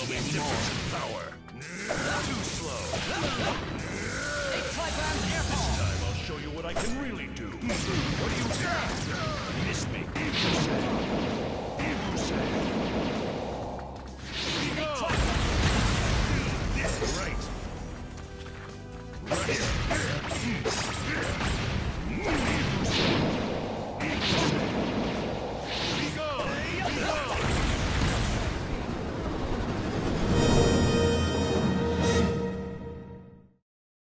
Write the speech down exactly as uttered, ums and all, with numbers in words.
Magnificent power. Too slow. A Triban's air This time I'll show you what I can really do. What do you got? Miss me.